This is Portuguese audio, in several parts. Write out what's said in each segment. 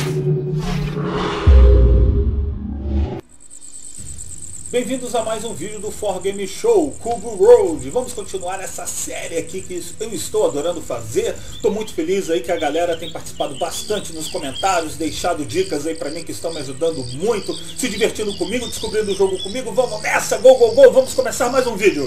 Bem-vindos a mais um vídeo do 4Game Show, Cubo Road. Vamos continuar essa série aqui que eu estou adorando fazer. Estou muito feliz aí que a galera tem participado bastante nos comentários, deixado dicas aí pra mim que estão me ajudando muito, se divertindo comigo, descobrindo o jogo comigo. Vamos nessa, go, go, go, vamos começar mais um vídeo.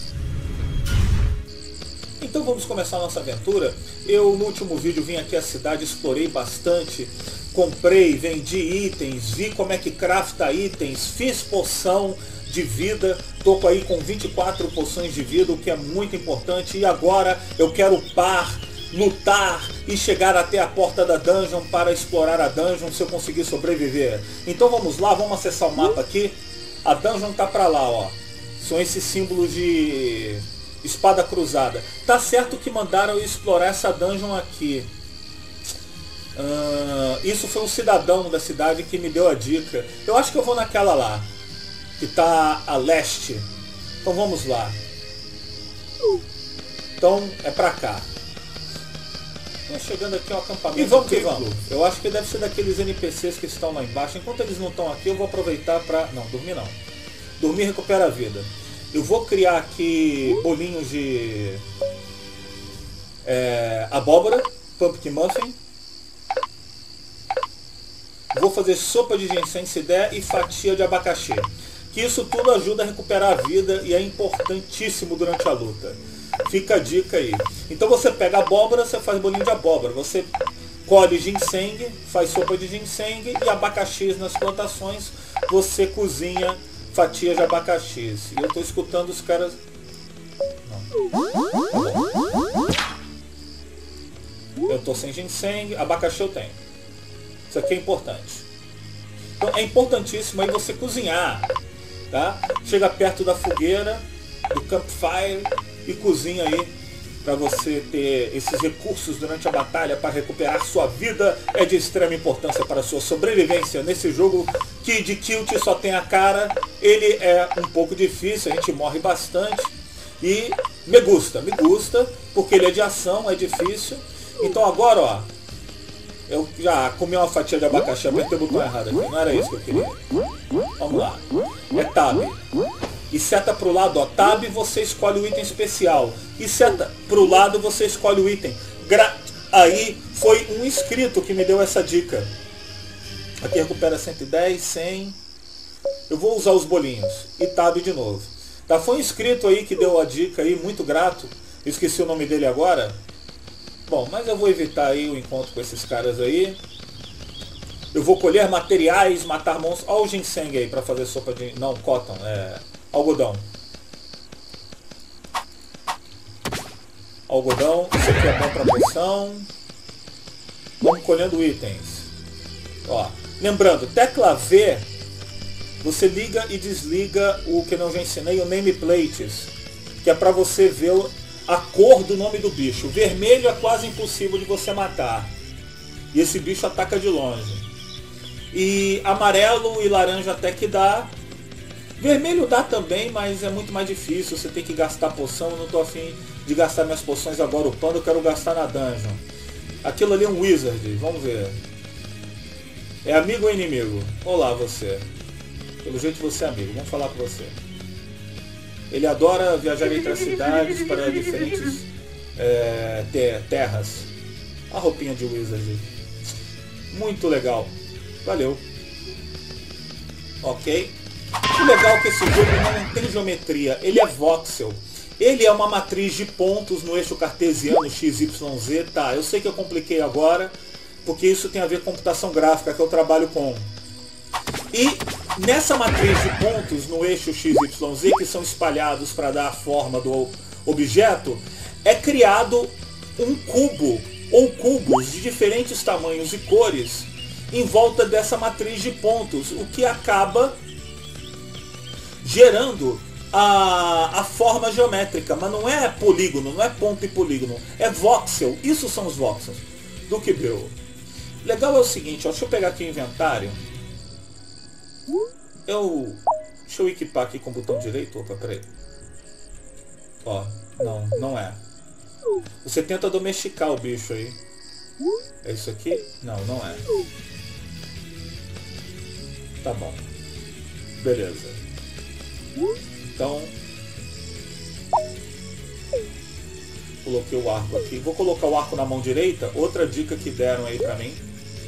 Então vamos começar a nossa aventura. Eu no último vídeo vim aqui à cidade, explorei bastante, comprei, vendi itens, vi como é que crafta itens, fiz poção de vida, tô aí com 24 poções de vida, o que é muito importante. E agora eu quero upar, lutar e chegar até a porta da dungeon para explorar a dungeon se eu conseguir sobreviver. Então vamos lá, vamos acessar o mapa aqui. A dungeon tá pra lá, ó. São esses símbolos de espada cruzada. Tá certo que mandaram eu explorar essa dungeon aqui. Isso foi um cidadão da cidade que me deu a dica. Eu acho que eu vou naquela lá, que tá a leste. Então vamos lá. Então é pra cá. Chegando aqui ao acampamento. E vamos que vamos. Eu acho que deve ser daqueles NPCs que estão lá embaixo. Enquanto eles não estão aqui, eu vou aproveitar pra... Não, dormir não. Dormir recupera a vida. Eu vou criar aqui bolinhos de abóbora, pumpkin muffin. Vou fazer sopa de ginseng se der e fatia de abacaxi. Que isso tudo ajuda a recuperar a vida e é importantíssimo durante a luta. Fica a dica aí. Então você pega abóbora, você faz bolinho de abóbora. Você colhe ginseng, faz sopa de ginseng e abacaxis nas plantações. Você cozinha fatias de abacaxis. E eu estou escutando os caras... Eu estou sem ginseng, abacaxi eu tenho. Isso aqui é importante. Então é importantíssimo aí você cozinhar, tá? Chega perto da fogueira, do campfire e cozinha aí para você ter esses recursos durante a batalha para recuperar sua vida. É de extrema importância para a sua sobrevivência nesse jogo que de kilt só tem a cara. Ele é um pouco difícil, a gente morre bastante e me gusta porque ele é de ação, é difícil. Então agora, ó, eu já comi uma fatia de abacaxi, apertei o botão errado aqui, não era isso que eu queria. Vamos lá. É tab. E seta pro lado, ó. Tab você escolhe o item especial. E seta pro lado você escolhe o item. Aí foi um inscrito que me deu essa dica. Aqui recupera 110, 100. Eu vou usar os bolinhos. E tab de novo. Tá, foi um inscrito aí que deu a dica aí, muito grato. Eu esqueci o nome dele agora. Bom, mas eu vou evitar aí o encontro com esses caras aí. Eu vou colher materiais, matar monstros. Olha o ginseng aí pra fazer sopa de... Não, cotton, é algodão. Algodão, isso aqui é bom pra poção. Vamos colhendo itens. Ó, lembrando, tecla V, você liga e desliga o que eu já ensinei, o nameplates, que é pra você ver a cor do nome do bicho. Vermelho é quase impossível de você matar. E esse bicho ataca de longe. E amarelo e laranja até que dá. Vermelho dá também, mas é muito mais difícil. Você tem que gastar poção. Eu não estou afim de gastar minhas poções agora upando. Eu quero gastar na dungeon. Aquilo ali é um wizard. Vamos ver. É amigo ou inimigo? Olá você. Pelo jeito você é amigo. Vamos falar com você. Ele adora viajar entre as cidades para diferentes terras. A roupinha de wizard. Muito legal. Valeu. Ok. O legal é que esse jogo não tem geometria. Ele é voxel. Ele é uma matriz de pontos no eixo cartesiano XYZ. Tá, eu sei que eu compliquei agora, porque isso tem a ver com computação gráfica, que eu trabalho com. E nessa matriz de pontos no eixo XYZ, que são espalhados para dar a forma do objeto, é criado um cubo ou cubos de diferentes tamanhos e cores em volta dessa matriz de pontos, o que acaba gerando a forma geométrica. Mas não é polígono, não é ponto e polígono, é voxel. Isso são os voxels do que deu. Legal é o seguinte, ó, deixa eu pegar aqui o inventário. Deixa eu equipar aqui com o botão direito. Opa, peraí. Ó, não é. Você tenta domesticar o bicho aí. É isso aqui? Não, não é. Tá bom. Beleza. Então... coloquei o arco aqui. Vou colocar o arco na mão direita. Outra dica que deram aí pra mim.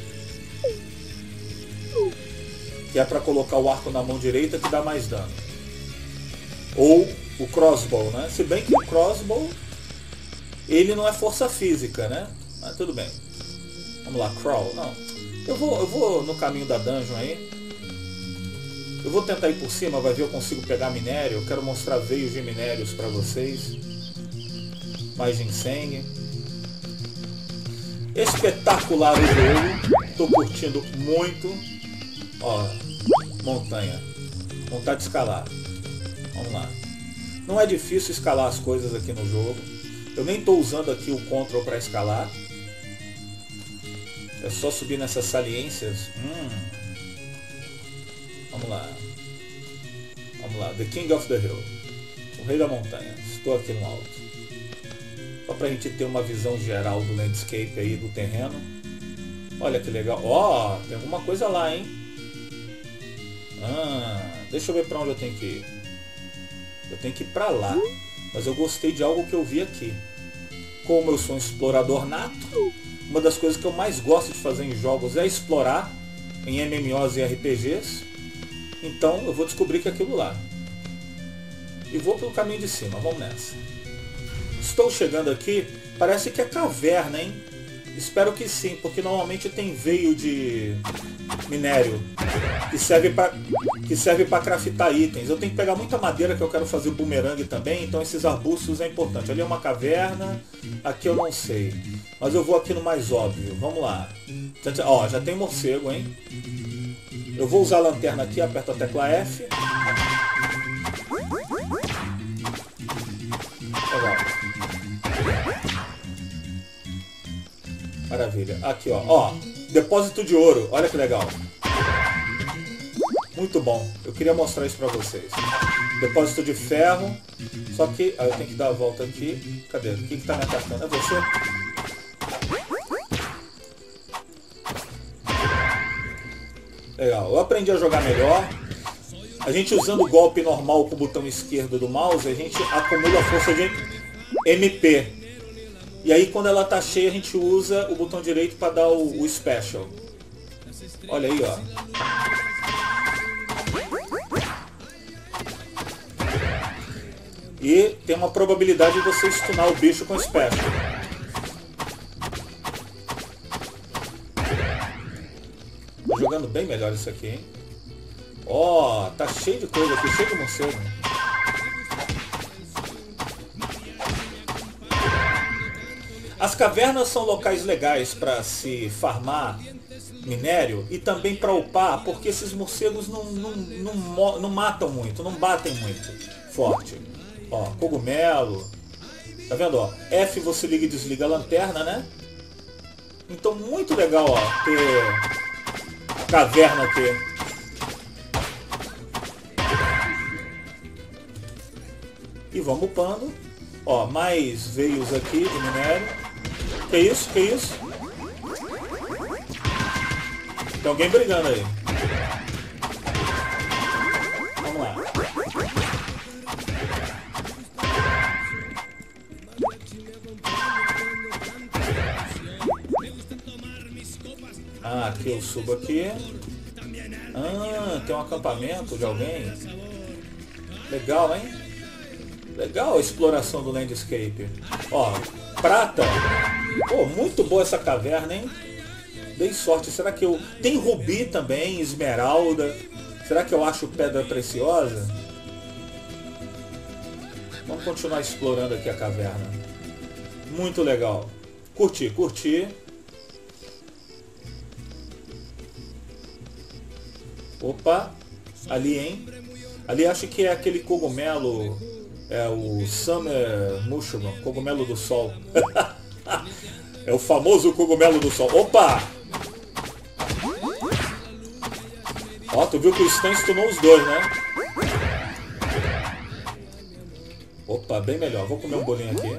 Que é pra colocar o arco na mão direita que dá mais dano. Ou o crossbow, né? Se bem que o crossbow, ele não é força física, né? Mas tudo bem. Vamos lá, crawl. Não. Eu vou no caminho da dungeon aí. Eu vou tentar ir por cima, vai ver eu consigo pegar minério. Eu quero mostrar veios de minérios pra vocês. Mais ginseng. Espetacular o jogo. Tô curtindo muito. Ó, montanha. Vontade de escalar. Vamos lá. Não é difícil escalar as coisas aqui no jogo. Eu nem estou usando aqui o Ctrl para escalar. É só subir nessas saliências. Vamos lá. Vamos lá. The King of the Hill. O rei da montanha. Estou aqui no alto. Só para a gente ter uma visão geral do landscape aí, do terreno. Olha que legal. Ó, tem alguma coisa lá, hein? Deixa eu ver para onde eu tenho que ir. Eu tenho que ir para lá. Mas eu gostei de algo que eu vi aqui. Como eu sou um explorador nato, uma das coisas que eu mais gosto de fazer em jogos é explorar em MMOs e RPGs. Então eu vou descobrir que é aquilo lá. E vou pelo caminho de cima, vamos nessa. Estou chegando aqui, parece que é caverna, hein? Espero que sim, porque normalmente tem veio de minério que serve para craftar itens. Eu tenho que pegar muita madeira que eu quero fazer bumerangue também, então esses arbustos é importante. Ali é uma caverna, aqui eu não sei. Mas eu vou aqui no mais óbvio, vamos lá. Ó, já tem morcego, hein? Eu vou usar a lanterna aqui, aperto a tecla F. Legal. Maravilha. Aqui, ó. Depósito de ouro. Olha que legal. Muito bom. Eu queria mostrar isso pra vocês. Depósito de ferro. Só que... eu tenho que dar a volta aqui. Cadê? O que tá me atacando? É você? Legal. Eu aprendi a jogar melhor. A gente usando o golpe normal com o botão esquerdo do mouse, a gente acumula a força de MP. E aí quando ela tá cheia a gente usa o botão direito para dar o special. Olha aí, ó. E tem uma probabilidade de você stunar o bicho com special. Tô jogando bem melhor isso aqui, hein? Ó, tá cheio de coisa aqui, cheio de morcego. As cavernas são locais legais para se farmar minério e também para upar, porque esses morcegos não matam muito, não batem muito forte. Ó, cogumelo. Tá vendo, ó? F você liga e desliga a lanterna, né? Então muito legal, ó, ter a caverna aqui. E vamos upando. Ó, mais veios aqui de minério. Que isso? Que isso? Tem alguém brigando aí. Vamos lá. Aqui eu subo aqui. Tem um acampamento de alguém. Legal, hein? Legal a exploração do landscape. Ó, prata. Pô, muito boa essa caverna, hein? Dei sorte. Será que eu... Tem rubi também, esmeralda. Será que eu acho pedra preciosa? Vamos continuar explorando aqui a caverna. Muito legal. Curti, curti. Opa. Ali, hein? Ali acho que é aquele cogumelo... É o Summer Mushroom, cogumelo do sol. É o famoso cogumelo do sol. Opa! Ó, tu viu que o Stan stunou os dois, né? Opa, bem melhor. Vou comer um bolinho aqui.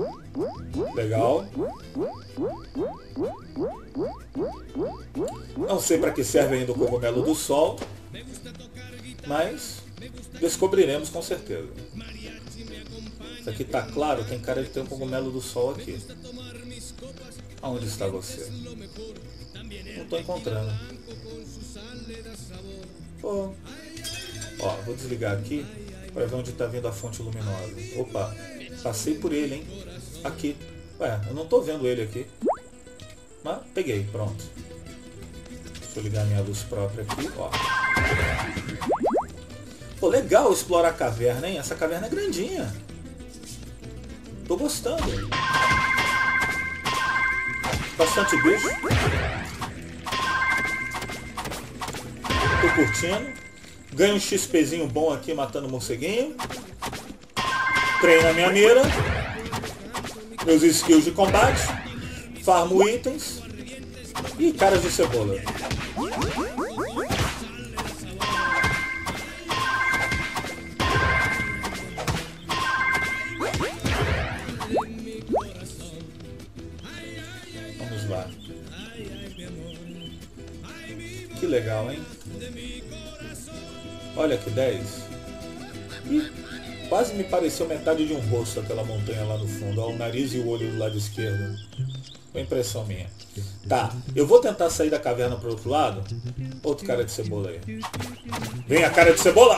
Legal. Não, Não sei para que serve ainda o cogumelo do sol, mas descobriremos com certeza. Isso aqui tá claro, tem cara de ter um cogumelo do sol aqui. Aonde está você? Não estou encontrando. Pô. Ó, vou desligar aqui para ver onde está vindo a fonte luminosa. Opa, passei por ele, hein? Aqui. Ué, eu não estou vendo ele aqui. Mas peguei, pronto. Deixa eu ligar minha luz própria aqui, ó. Pô, legal explorar a caverna, hein? Essa caverna é grandinha. Tô gostando. Bastante bicho. Tô curtindo. Ganho um XPzinho bom aqui matando morceguinho. Treino a minha mira. Meus skills de combate. Farmo itens. E caras de cebola. Vamos lá. Que legal, hein? Olha que 10. Ih, quase me pareceu metade de um rosto aquela montanha lá no fundo. Ó, o nariz e o olho do lado esquerdo. Foi impressão minha. Tá, eu vou tentar sair da caverna pro outro lado. Outro cara de cebola aí. Vem a cara de cebola!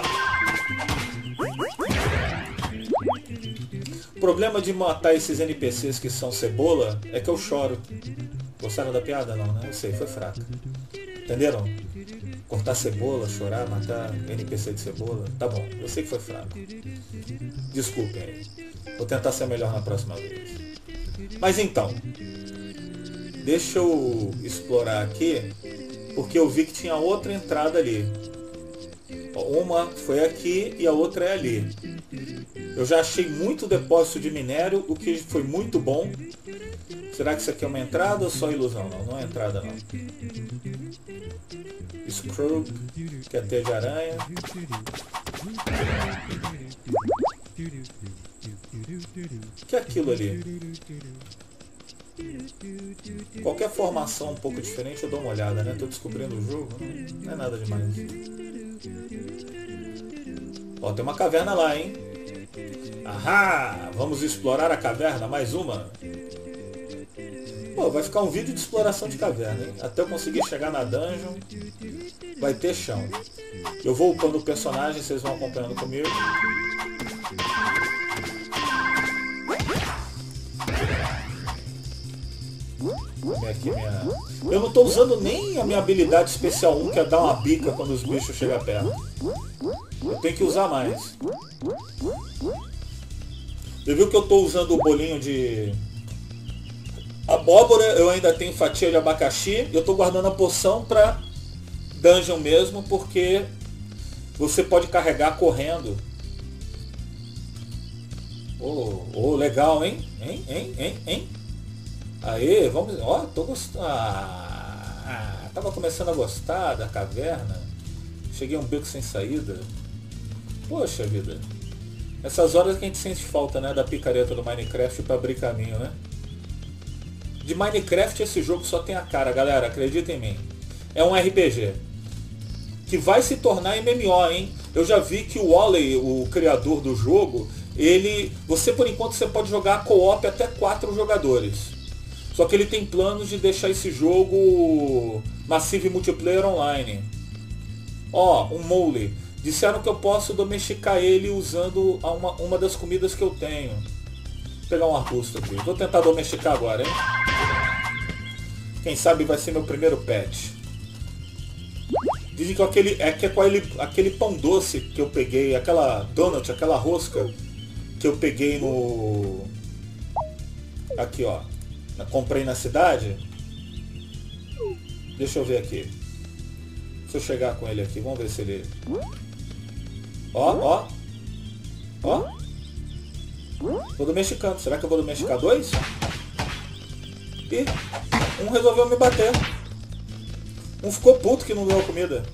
O problema de matar esses NPCs que são cebola é que eu choro. Gostaram da piada? Não, né? Eu sei, foi fraca. Entenderam? Cortar cebola, chorar, matar NPC de cebola. Tá bom, eu sei que foi fraco. Desculpem aí. Vou tentar ser melhor na próxima vez. Mas então, deixa eu explorar aqui, porque eu vi que tinha outra entrada ali. Uma foi aqui e a outra é ali. Eu já achei muito depósito de minério, o que foi muito bom. Será que isso aqui é uma entrada ou só ilusão? Não, não é entrada não. Scrub, que é teia de aranha. O que é aquilo ali? Qualquer formação um pouco diferente eu dou uma olhada, né? Tô descobrindo o jogo, não é nada demais. Ó, tem uma caverna lá, hein? Ahá! Vamos explorar a caverna, mais uma. Pô, vai ficar um vídeo de exploração de caverna, hein? Até eu conseguir chegar na dungeon, vai ter chão. Eu vou upando o personagem, vocês vão acompanhando comigo. Aqui minha... Eu não estou usando nem a minha habilidade especial 1, que é dar uma bica quando os bichos chegam perto. Eu tenho que usar mais. Você viu que eu estou usando o bolinho de abóbora, eu ainda tenho fatia de abacaxi. Eu estou guardando a poção para dungeon mesmo, porque você pode carregar correndo. Oh, legal, hein? Hein? Aê, vamos... Ó, tô gostando. Tava começando a gostar da caverna. Cheguei a um beco sem saída. Poxa vida. Essas horas que a gente sente falta, né? Da picareta do Minecraft pra abrir caminho, né? De Minecraft esse jogo só tem a cara, galera. Acredita em mim. É um RPG. Que vai se tornar MMO, hein? Eu já vi que o Wally, o criador do jogo, você por enquanto você pode jogar co-op até 4 jogadores. Só que ele tem planos de deixar esse jogo Massive Multiplayer Online. Ó, um mole. Disseram que eu posso domesticar ele usando uma das comidas que eu tenho. Vou pegar um arbusto aqui. Vou tentar domesticar agora, hein? Quem sabe vai ser meu primeiro pet. Dizem que aquele pão doce que eu peguei, aquela donut, aquela rosca que eu peguei no... Aqui, ó. Comprei na cidade. Deixa eu ver aqui. Se eu chegar com ele aqui, vamos ver se ele... Ó. Tô domesticando. Será que eu vou domesticar 2? Ih, um resolveu me bater. Um ficou puto que não deu comida.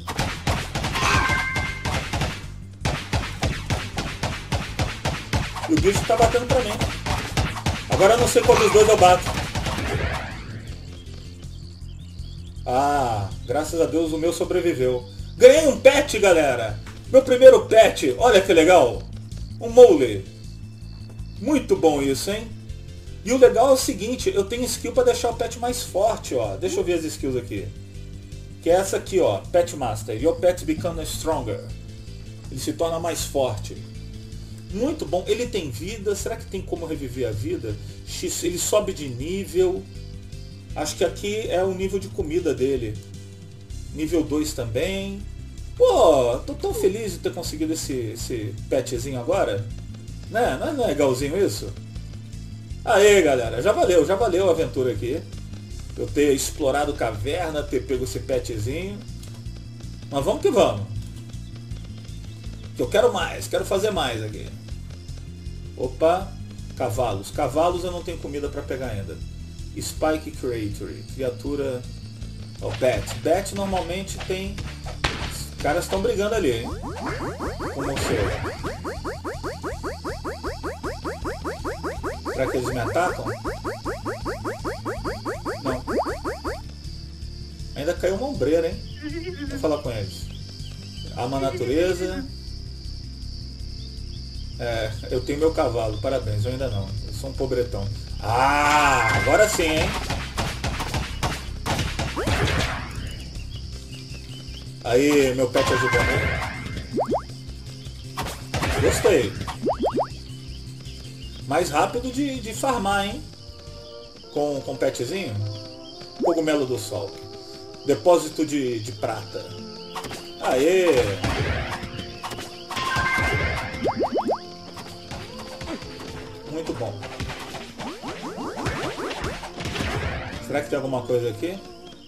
E o bicho tá batendo pra mim. Agora eu não sei qual dos dois eu bato. Ah, graças a Deus o meu sobreviveu. Ganhei um pet, galera! Meu primeiro pet, olha que legal! Um mole. Muito bom isso, hein? E o legal é o seguinte, eu tenho skill para deixar o pet mais forte, ó. Deixa eu ver as skills aqui. Que é essa aqui, ó. Pet Master. Your pet becomes stronger. Ele se torna mais forte. Muito bom. Ele tem vida. Será que tem como reviver a vida? Ele sobe de nível. Acho que aqui é o nível de comida dele. Nível 2 também. Pô, tô tão feliz de ter conseguido esse petzinho agora. Né? Não é legalzinho isso? Aê, galera. Já valeu a aventura aqui. Eu ter explorado caverna, ter pego esse petzinho. Mas vamos que vamos. Que eu quero mais, quero fazer mais aqui. Opa, cavalos. Cavalos eu não tenho comida para pegar ainda. Spike Creature, criatura... Oh, Bat. Bat normalmente tem... Os caras estão brigando ali, hein? Com você. Será que eles me atacam? Não. Ainda caiu uma ombreira, hein? Vou falar com eles. Ama a natureza. É, eu tenho meu cavalo, parabéns, eu ainda não. Eu sou um pobretão. Ah, agora sim, hein? Aí, meu pet ajudou, né? Gostei. Mais rápido de farmar, hein? Com petzinho. Cogumelo do sol. Depósito de prata. Aê! Muito bom. Será que tem alguma coisa aqui?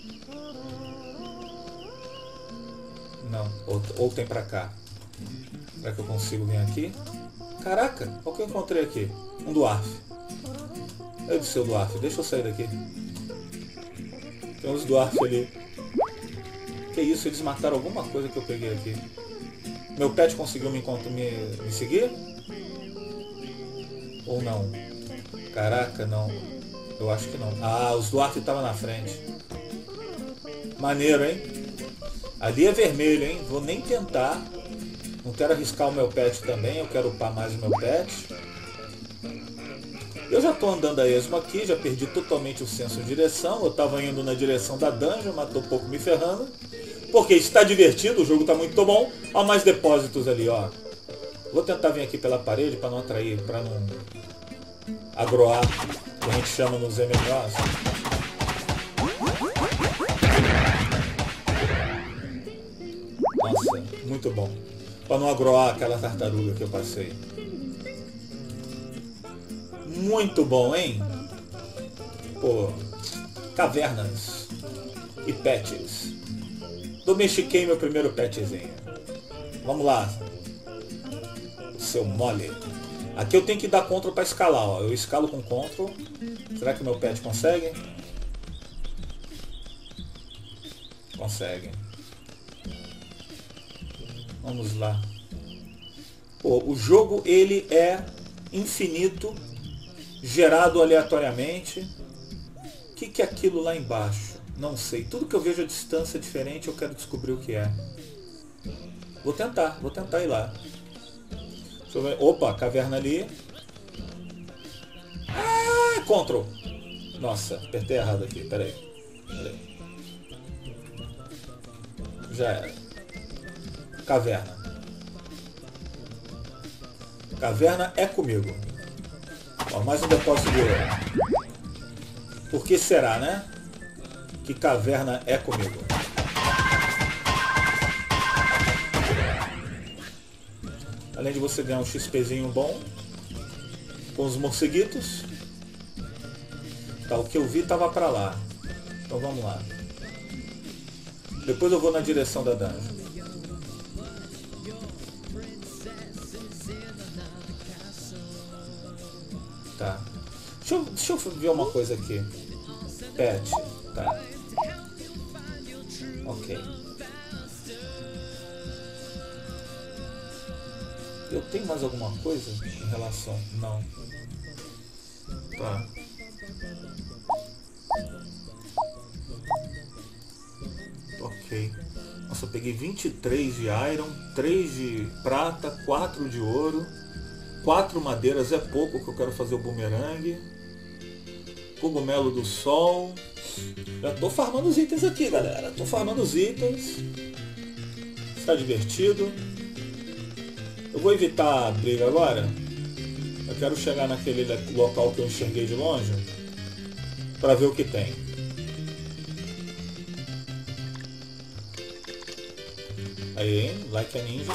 Não. Ou tem pra cá. Será que eu consigo vir aqui? Caraca, olha o que eu encontrei aqui. Um dwarf. Eu disse o dwarf. Deixa eu sair daqui. Tem uns dwarf ali. Que isso? Eles mataram alguma coisa que eu peguei aqui. Meu pet conseguiu me seguir? Ou não? Caraca, não. Eu acho que não. Ah, os dwarf estavam na frente. Maneiro, hein? Ali é vermelho, hein? Vou nem tentar. Não quero arriscar o meu pet também. Eu quero upar mais o meu pet. Eu já estou andando a esmo aqui. Já perdi totalmente o senso de direção. Eu estava indo na direção da dungeon, mas estou um pouco me ferrando. Porque está divertido. O jogo está muito bom. Ó, mais depósitos ali, ó. Vou tentar vir aqui pela parede para não atrair, para não agroar, que a gente chama nos MMOs. Nossa, muito bom. Para não agroar aquela tartaruga que eu passei. Muito bom, hein? Pô, cavernas e pets. Domestiquei meu primeiro petzinho. Vamos lá. Seu mole. Aqui eu tenho que dar Ctrl para escalar, ó. Eu escalo com Ctrl. Será que meu pet consegue? Consegue. Vamos lá. Pô, o jogo ele é infinito, gerado aleatoriamente. O que é aquilo lá embaixo? Não sei. Tudo que eu vejo à distância é diferente, eu quero descobrir o que é. Vou tentar ir lá. Deixa eu ver. Opa, caverna ali. Ah, Ctrl. Nossa, apertei errado aqui. Peraí. Já era. Caverna. Caverna é comigo. Ó, mais um depósito de ouro. Por que será, né? Que caverna é comigo. Além de você ganhar um XPzinho bom com os morceguitos. Tá, o que eu vi tava pra lá. Então vamos lá. Depois eu vou na direção da dungeon. Tá. Deixa eu ver uma coisa aqui. Pet. Tá. Ok. Eu tenho mais alguma coisa em relação? Não. Tá. Ok. Nossa, eu peguei 23 de iron, 3 de prata, 4 de ouro, 4 madeiras é pouco que eu quero fazer o bumerangue. Cogumelo do sol. Já tô farmando os itens aqui, galera. Tô farmando os itens. Está divertido. Eu vou evitar a briga agora. Eu quero chegar naquele local que eu enxerguei de longe para ver o que tem. Aí, hein? Like a ninja.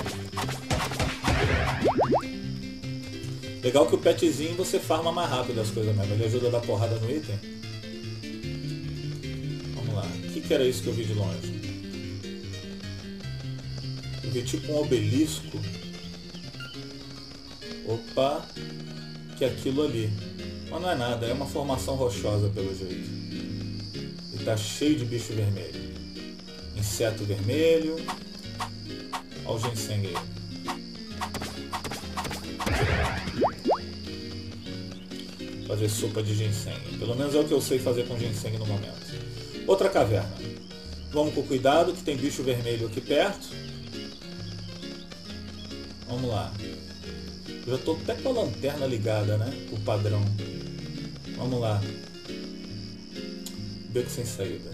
Legal que o petzinho você farma mais rápido as coisas mesmo. Ele ajuda a dar porrada no item. Vamos lá. O que era isso que eu vi de longe? Eu vi tipo um obelisco. Opa. Que é aquilo ali. Mas não é nada. É uma formação rochosa pelo jeito. E tá cheio de bicho vermelho. Inseto vermelho. Olha o ginseng aí. Fazer sopa de ginseng. Pelo menos é o que eu sei fazer com ginseng no momento. Outra caverna. Vamos com cuidado que tem bicho vermelho aqui perto. Vamos lá. Eu já estou até com a lanterna ligada, né? O padrão. Vamos lá. Beco sem saída.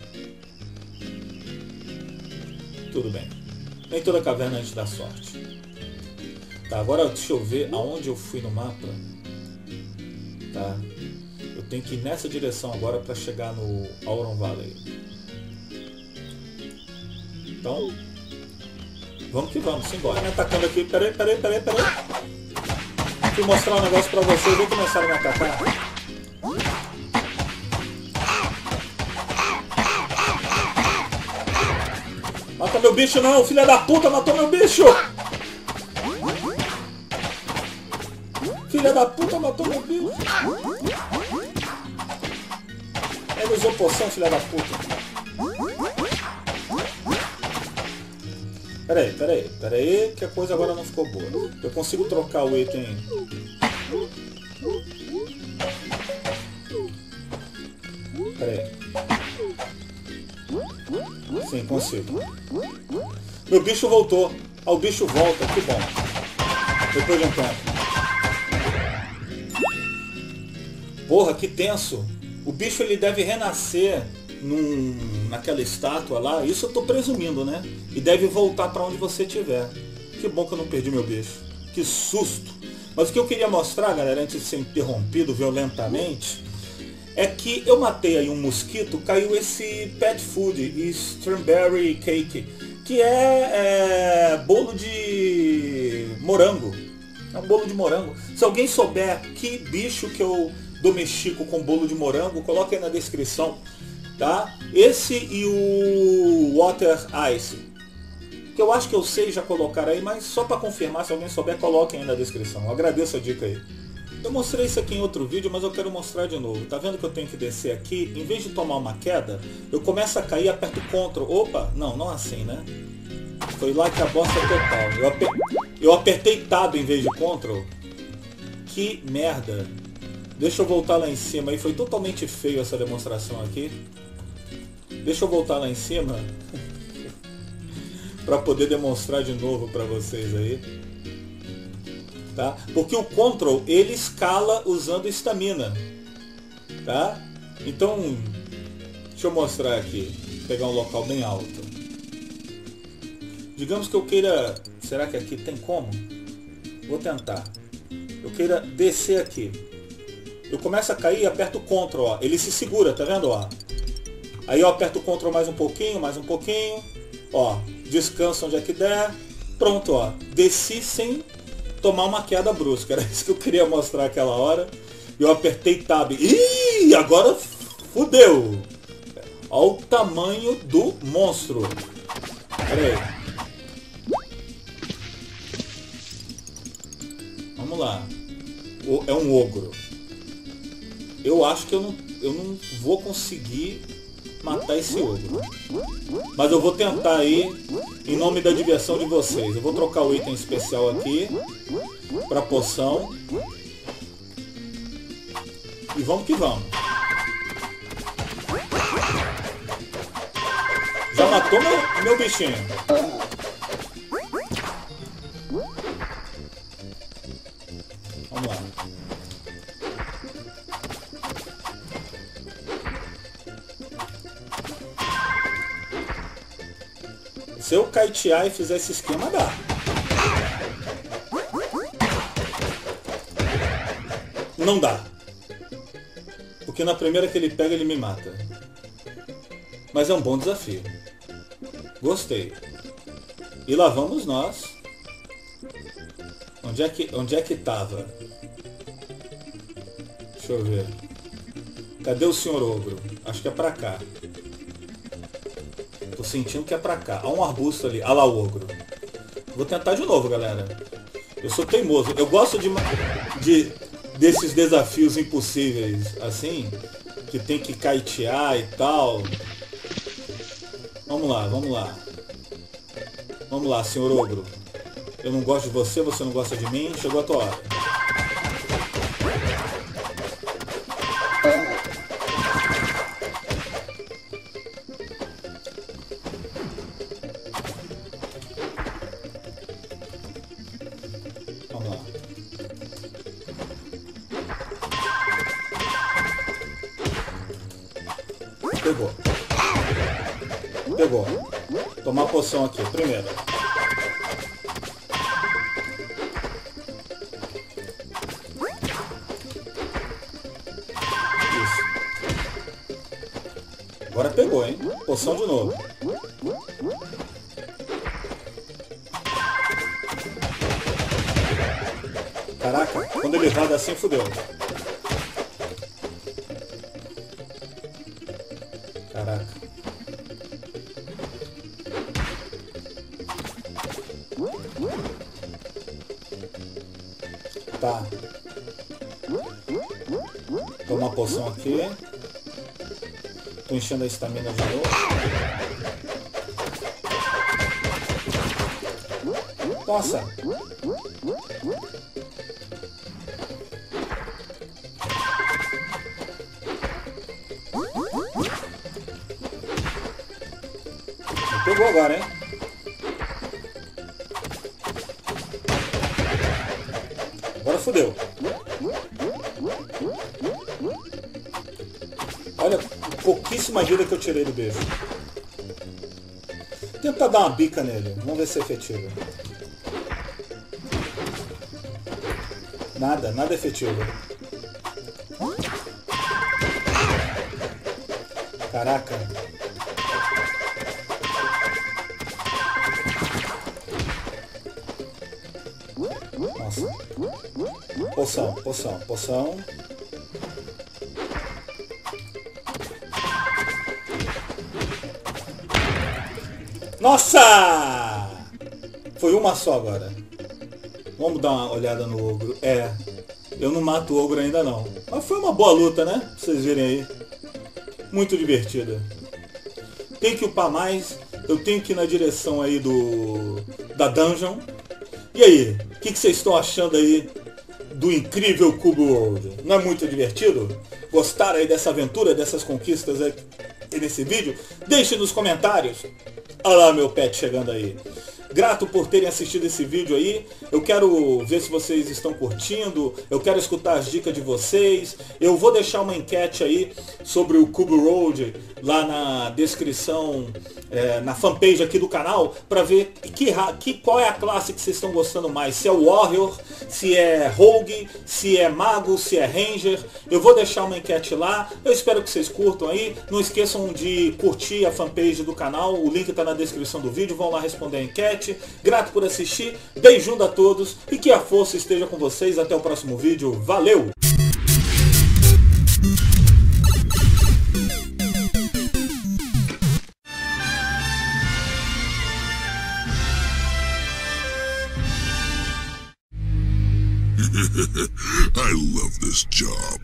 Tudo bem. Nem toda caverna a gente dá sorte. Tá, agora deixa eu ver aonde eu fui no mapa. Tá. Eu tenho que ir nessa direção agora para chegar no Auron Valley. Então, vamos que vamos, simbora. Me atacando aqui, peraí. Fui mostrar um negócio pra vocês e começaram a me atacar. Mata meu bicho não, filha da puta, matou meu bicho! Filha da puta, matou meu bicho! Ele usou poção, filha da puta. Peraí, que a coisa agora não ficou boa. Eu consigo trocar o item. Peraí. Sim, consigo. Meu bicho voltou. Ah, o bicho volta, que bom. Depois de um tempo. Porra, que tenso. O bicho ele deve renascer naquela estátua lá. Isso eu tô presumindo, né? E deve voltar para onde você estiver. Que bom que eu não perdi meu bicho. Que susto. Mas o que eu queria mostrar, galera, antes de ser interrompido violentamente, é que eu matei aí um mosquito, caiu esse pet food, strawberry cake, que é bolo de morango. É um bolo de morango. Se alguém souber que bicho que eu domestico com bolo de morango, coloque aí na descrição, tá? Esse e o water ice, que eu acho que eu sei já colocar aí, mas só para confirmar, se alguém souber, coloquem aí na descrição. Eu agradeço a dica aí. Eu mostrei isso aqui em outro vídeo, mas eu quero mostrar de novo. Tá vendo que eu tenho que descer aqui? Em vez de tomar uma queda, eu começo a cair, aperto Ctrl. Opa! Não assim, né? Foi lá que a bosta total. Eu apertei Tab em vez de Ctrl. Que merda. Deixa eu voltar lá em cima. Aí foi totalmente feio essa demonstração aqui. Deixa eu voltar lá em cima. Para poder demonstrar de novo para vocês aí. Tá? Porque o Ctrl ele escala usando estamina, tá? Então, deixa eu mostrar aqui, pegar um local bem alto. Digamos que eu queira, será que aqui tem como? Vou tentar. Eu queira descer aqui. Eu começo a cair e aperto o Ctrl, ó. Ele se segura, tá vendo, ó? Aí eu aperto o Ctrl mais um pouquinho, ó. Descansa onde é que der. Pronto, ó. Desci sem tomar uma queda brusca. Era isso que eu queria mostrar aquela hora. Eu apertei Tab. Ih, agora fudeu. Olha o tamanho do monstro. Pera aí. Vamos lá. É um ogro. Eu acho que eu não vou conseguir matar esse ogro. Mas eu vou tentar aí, em nome da diversão de vocês. Eu vou trocar o item especial aqui para poção. E vamos que vamos. Já matou meu bichinho. Vamos lá. Se eu kitear e fizer esse esquema, dá. Não dá. Porque na primeira que ele pega, ele me mata. Mas é um bom desafio. Gostei. E lá vamos nós. Onde é que tava? Deixa eu ver. Cadê o senhor ogro? Acho que é pra cá. Tô sentindo que é pra cá. Há um arbusto ali. Ah lá o ogro. Vou tentar de novo, galera. Eu sou teimoso. Eu gosto desses desafios impossíveis, assim, que tem que kitear e tal. Vamos lá, vamos lá. Vamos lá, senhor ogro. Eu não gosto de você, você não gosta de mim. Chegou a tua hora. Vamos lá. Pegou. Pegou. Tomar poção aqui, primeiro. Isso. Agora pegou, hein? Poção de novo. Caraca, quando ele roda assim, fudeu. Caraca. Tá. Toma uma poção aqui. Tô enchendo a estamina de novo. Nossa. Pegou agora, hein? Agora fodeu. Olha, pouquíssima vida que eu tirei do beijo. Tentar dar uma bica nele. Vamos ver se é efetivo. Nada, nada efetivo. Caraca. Nossa. Poção, poção, poção. Nossa! Foi uma só agora. Vamos dar uma olhada no ogro. É, eu não mato o ogro ainda não. Mas foi uma boa luta, né? Pra vocês verem aí. Muito divertida. Tem que upar mais. Eu tenho que ir na direção aí da dungeon. E aí? O que vocês estão achando aí do incrível Cube World? Não é muito divertido? Gostaram aí dessa aventura, dessas conquistas aí nesse vídeo? Deixe nos comentários. Olha lá meu pet chegando aí. Grato por terem assistido esse vídeo aí. Eu quero ver se vocês estão curtindo. Eu quero escutar as dicas de vocês. Eu vou deixar uma enquete aí sobre o Cube World lá na descrição, na fanpage aqui do canal, para ver qual é a classe que vocês estão gostando mais. Se é o Warrior, se é Rogue, se é Mago, se é Ranger. Eu vou deixar uma enquete lá. Eu espero que vocês curtam aí. Não esqueçam de curtir a fanpage do canal. O link está na descrição do vídeo. Vão lá responder a enquete. Grato por assistir, beijão a todos e que a força esteja com vocês. Até o próximo vídeo, valeu! I love this job.